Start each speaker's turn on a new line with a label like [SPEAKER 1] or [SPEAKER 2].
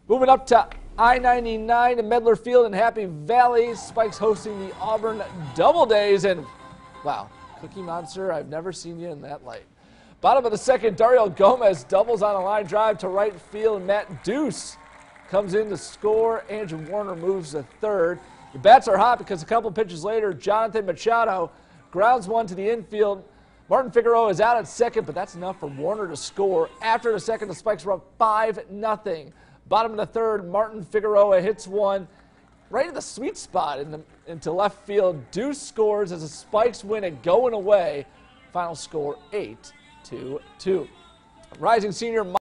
[SPEAKER 1] Moving up to I-99 in Medler Field in Happy Valley. Spikes hosting the Auburn Double Days. And, wow, Cookie Monster, I've never seen you in that light. Bottom of the second, Dario Gomez doubles on a line drive to right field. Matt Deuce comes in to score. Andrew Warner moves to third. The bats are hot because a couple pitches later, Jonathan Machado grounds one to the infield. Martin Figueroa is out at second, but that's enough for Warner to score. After the second, the Spikes were up 5-0. Bottom of the third, Martin Figueroa hits one right at the sweet spot into left field. Deuce scores as the Spikes win it going away. Final score 8-2. Rising senior